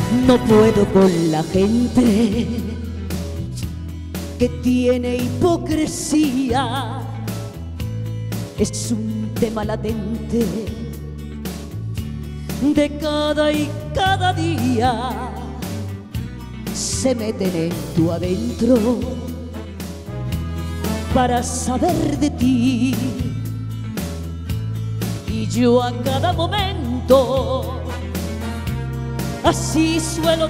No puedo con la gente que tiene hipocresía. Es un tema latente de cada y cada día. Se meten en tu adentro para saber de ti. Y yo a cada momento así suelo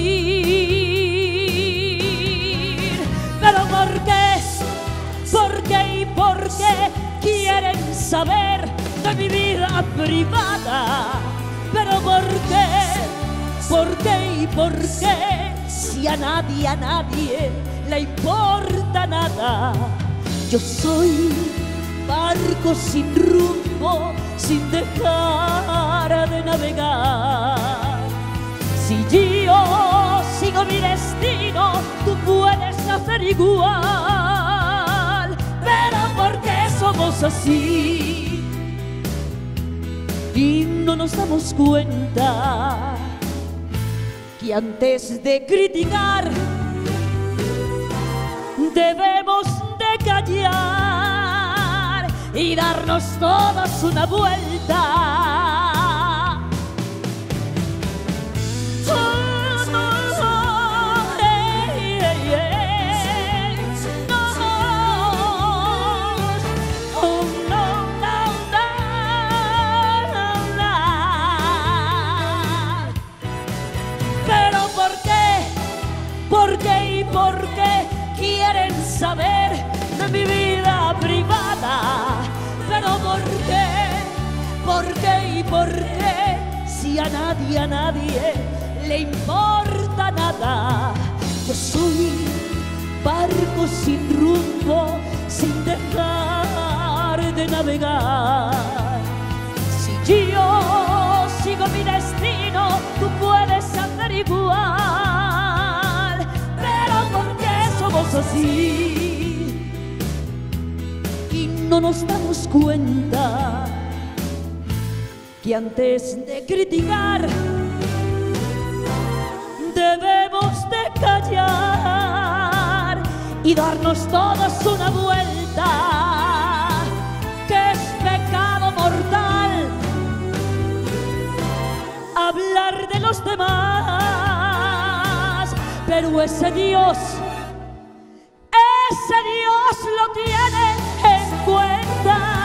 decir. Pero ¿por qué? ¿Por qué y por qué quieren saber de mi vida privada? Pero ¿por qué? ¿Por qué y por qué? Si a nadie le importa nada. Yo soy barco sin rumbo, sin dejar de navegar. Si yo sigo mi destino, tú puedes hacer igual. Pero ¿por qué somos así? Y no nos damos cuenta que antes de criticar debemos de callar y darnos todos una vuelta. ¿Por qué y por qué quieren saber de mi vida privada? Pero ¿por qué? ¿Por qué y por qué? Si a nadie le importa nada. Yo soy barco sin rumbo, sin dejar de navegar. Si yo sigo mi destino, tú puedes hacer igual. Así y no nos damos cuenta que antes de criticar debemos de callar y darnos todos una vuelta, que es pecado mortal hablar de los demás, pero ese Dios lo tiene en cuenta.